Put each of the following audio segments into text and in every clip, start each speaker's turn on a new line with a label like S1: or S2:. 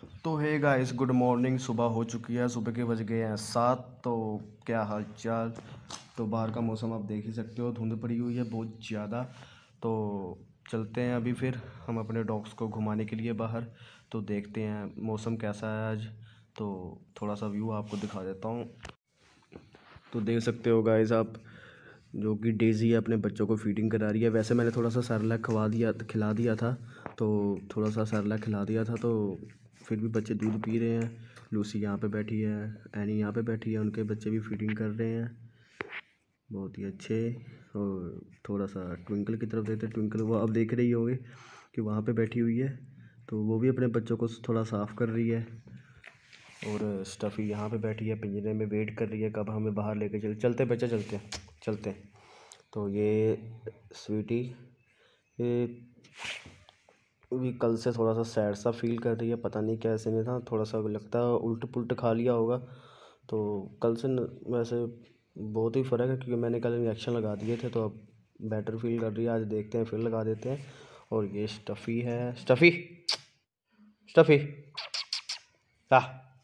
S1: तो hey guys, good morning. सुबह हो चुकी है, सुबह के बज गए हैं 7। तो क्या हाल चाल। तो बाहर का मौसम आप देख ही सकते हो, धुंध पड़ी हुई है बहुत ज़्यादा। तो चलते हैं अभी फिर हम अपने डॉग्स को घुमाने के लिए बाहर। तो देखते हैं मौसम कैसा है आज। तो थोड़ा सा व्यू आपको दिखा देता हूँ। तो देख सकते हो गाइस आप, जो कि डेज़ी है अपने बच्चों को फीडिंग करा रही है। वैसे मैंने थोड़ा सा सेरेलैक खिला दिया था। तो थोड़ा सा सेरेलैक खिला दिया था, तो फिर भी बच्चे दूध पी रहे हैं। लूसी यहाँ पे बैठी है, एनी यहाँ पे बैठी है, उनके बच्चे भी फीडिंग कर रहे हैं बहुत ही अच्छे। और थोड़ा सा ट्विंकल की तरफ देखते हैं। ट्विंकल वो अब देख रही होगी कि वहाँ पे बैठी हुई है, तो वो भी अपने बच्चों को थोड़ा साफ़ कर रही है। और स्टफ़ी यहाँ पे बैठी है पिंजरे में, वेट कर रही है कब हमें बाहर लेके चलते बच्चे, चलते। तो ये स्वीटी, ये भी कल से थोड़ा सा सैड सा फील कर रही है, पता नहीं कैसे नहीं था, थोड़ा सा लगता है उल्ट पुल्ट खा लिया होगा। तो कल से वैसे बहुत ही फ़र्क है, क्योंकि मैंने कल इंजेक्शन लगा दिए थे, तो अब बेटर फील कर रही है। आज देखते हैं, फिर लगा देते हैं। और ये स्टफ़ी है, स्टफ़ी स्टफ़ी ला,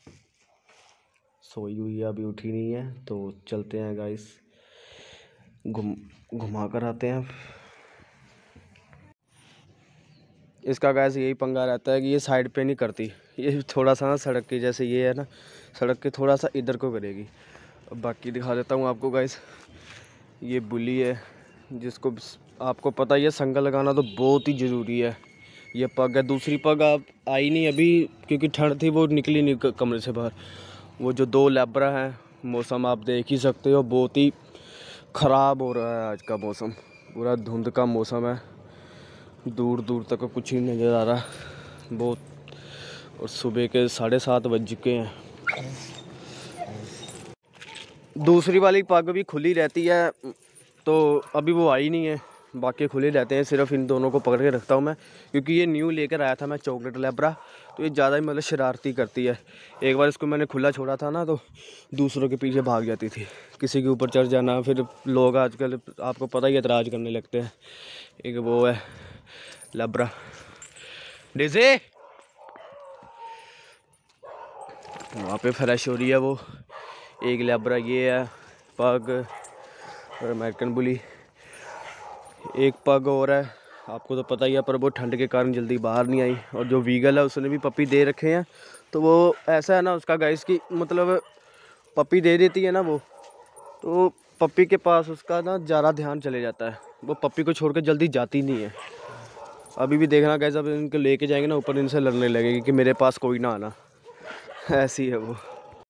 S1: सोई हुई है, अभी उठी नहीं है। तो चलते हैं गाइस, घुमा कर आते हैं। इसका गाइस यही पंगा रहता है कि ये साइड पे नहीं करती, ये थोड़ा सा ना सड़क की जैसे ये है ना, सड़क के थोड़ा सा इधर को करेगी। अब बाकी दिखा देता हूँ आपको गाइस। ये बुली है, जिसको आपको पता ही है, संगा लगाना तो बहुत ही ज़रूरी है। ये पग है, दूसरी पग आप आई नहीं अभी, क्योंकि ठंड थी, वो निकली नहीं कमरे से बाहर। वो जो 2 लैब्रा हैं, मौसम आप देख ही सकते हो, बहुत ही ख़राब हो रहा है आज का मौसम। पूरा धुंध का मौसम है, दूर दूर तक कुछ ही नज़र आ रहा बहुत। और सुबह के 7:30 बज चुके हैं। दूसरी वाली पग भी खुली रहती है, तो अभी वो आई नहीं है, बाकी खुले रहते हैं। सिर्फ इन दोनों को पकड़ के रखता हूँ मैं, क्योंकि ये न्यू लेकर आया था मैं, चॉकलेट लैब्रा। तो ये ज़्यादा ही मतलब शरारती करती है। एक बार इसको मैंने खुला छोड़ा था ना, तो दूसरों के पीछे भाग जाती थी, किसी के ऊपर चढ़ जाना। फिर लोग आजकल आपको पता ही एतराज़ करने लगते हैं। एक वो है लैब्रा डेज़ी, वहाँ पे फ्रेश हो रही है वो। एक लैब्रा ये है, पग और अमेरिकन बुली। एक पग और है, आपको तो पता ही है, पर वो ठंड के कारण जल्दी बाहर नहीं आई। और जो वीगल है, उसने भी पपी दे रखे हैं। तो वो ऐसा है ना उसका गाइस की, मतलब पपी दे देती है ना वो, तो पपी के पास उसका ना ज़्यादा ध्यान चले जाता है। वो पपी को छोड़ कर जल्दी जाती नहीं है। अभी भी देखना गाइस, अब इनको लेके जाएंगे ना ऊपर, इनसे लड़ने लगेगी कि मेरे पास कोई ना आना। ऐसी है वो।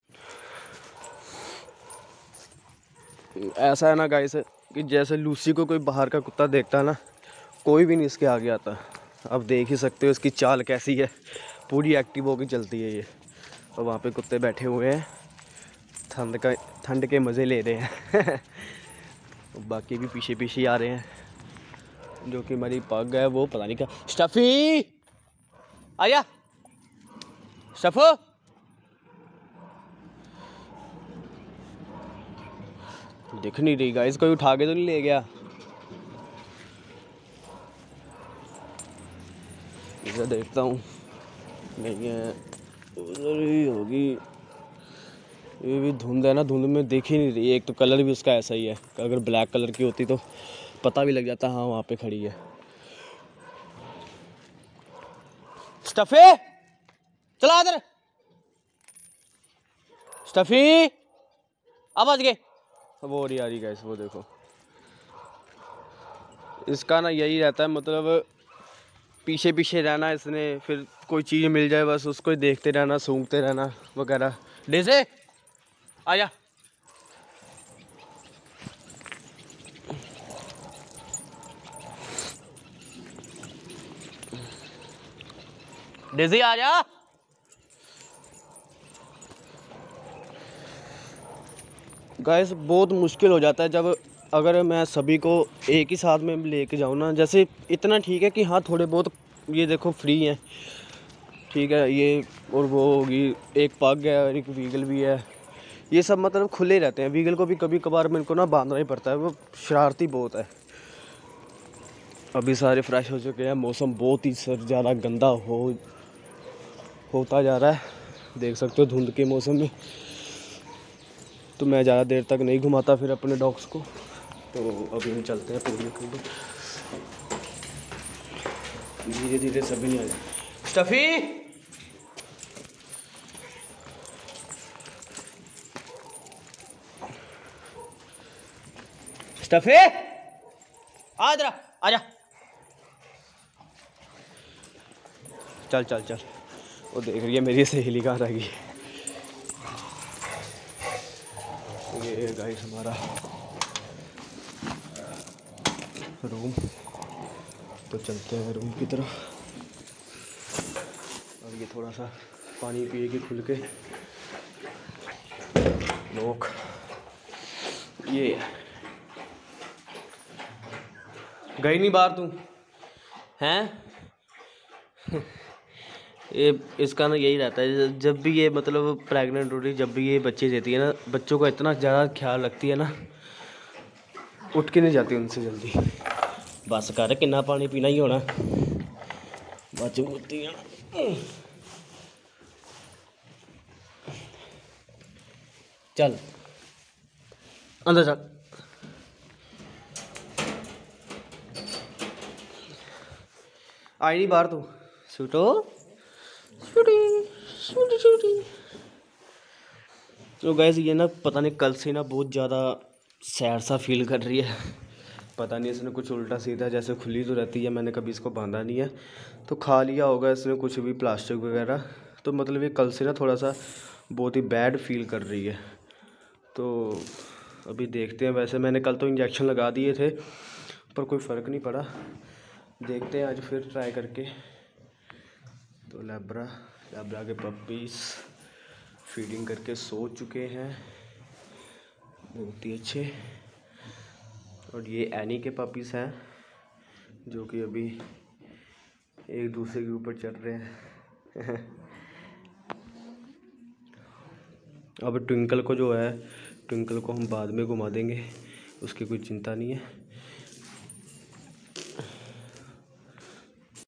S1: ऐसा है ना गाइस कि जैसे लूसी को कोई बाहर का कुत्ता देखता है ना, कोई भी नहीं इसके आगे आता। अब देख ही सकते हो इसकी चाल कैसी है, पूरी एक्टिव होकर चलती है ये। और वहाँ पे कुत्ते बैठे हुए हैं, ठंड के मज़े ले रहे हैं। बाकी भी पीछे पीछे आ रहे हैं। जो कि हमारी पग है, वो पता नहीं क्या। स्टफ़ी आया, स्टफ़ो दिख नहीं रही गाइस, कोई उठा के तो नहीं ले गया। इधर देखता हूँ, नहीं है, उधर ही होगी। ये भी धुंध है ना, धुंध में दिख ही नहीं रही। एक तो कलर भी उसका ऐसा ही है, अगर ब्लैक कलर की होती तो पता भी लग जाता हाँ वहाँ पे खड़ी है। स्टफ़ी चला इधर, स्टफ़ी अब बच गए। वो रही आ रही गैस, वो देखो। इसका ना यही रहता है, मतलब पीछे पीछे रहना इसने, फिर कोई चीज़ मिल जाए बस उसको ही देखते रहना, सूंघते रहना वगैरह। डेज़ी आजा, डेज़ी आजा। गाइस बहुत मुश्किल हो जाता है जब, अगर मैं सभी को एक ही साथ में लेके जाऊँ ना। जैसे इतना ठीक है कि हाँ थोड़े बहुत ये देखो फ्री हैं, ठीक है, ये और वो होगी, एक पग है और एक वीगल भी है। ये सब मतलब खुले रहते हैं। वीगल को भी कभी कभार मेरे को ना बांधना ही पड़ता है, वो शरारती बहुत है। अभी सारे फ्रेश हो चुके हैं, मौसम बहुत ही ज़्यादा गंदा होता जा रहा है, देख सकते हो धुंध के मौसम में। तो मैं ज़्यादा देर तक नहीं घुमाता फिर अपने डॉग्स को। तो अभी हम चलते हैं पूरी खुद, धीरे धीरे सभी नहीं आ जाए। स्टफी स्टफी आ इधर आजा, चल चल चल। वो देख रही है मेरी सहेली कहाँ रह गई। ये गाइस हमारा रूम, तो चलते हैं रूम की तरफ। और ये थोड़ा सा पानी पिएगी खुल के। लोग ये गई नहीं बाहर तू हैं? ये इसका ना यही रहता है, जब भी ये मतलब प्रेग्नेंट हो रही, जब भी ये बच्चे देती है ना, बच्चों का इतना ज़्यादा ख्याल रखती है ना, उठ के नहीं जाती उनसे जल्दी। बस कर, कितना पानी पीना ही होना, बच्चे होती हैं। चल अंदर चल। आई नहीं बाहर तू, सूटो शूटी। तो गैस ये ना पता नहीं कल से ना बहुत ज़्यादा सैड सा फील कर रही है। पता नहीं इसने कुछ उल्टा सीधा, जैसे खुली तो रहती है, मैंने कभी इसको बांधा नहीं है, तो खा लिया होगा इसने कुछ भी प्लास्टिक वगैरह। तो मतलब ये कल से ना थोड़ा सा बहुत ही बैड फील कर रही है। तो अभी देखते हैं। वैसे मैंने कल तो इंजेक्शन लगा दिए थे पर कोई फ़र्क नहीं पड़ा। देखते हैं आज फिर ट्राई करके। तो लैब्रा के पपीज़ फीडिंग करके सो चुके हैं, बहुत ही अच्छे। और ये एनी के पपीज़ हैं जो कि अभी एक दूसरे के ऊपर चढ़ रहे हैं। अब ट्विंकल को जो है, ट्विंकल को हम बाद में घुमा देंगे, उसकी कोई चिंता नहीं है।